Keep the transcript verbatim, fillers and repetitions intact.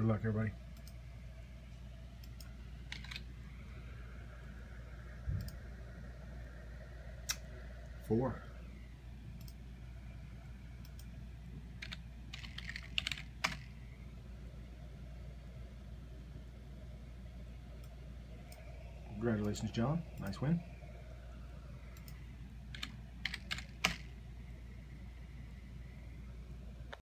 Good luck, everybody. Four. Congratulations, John. Nice win.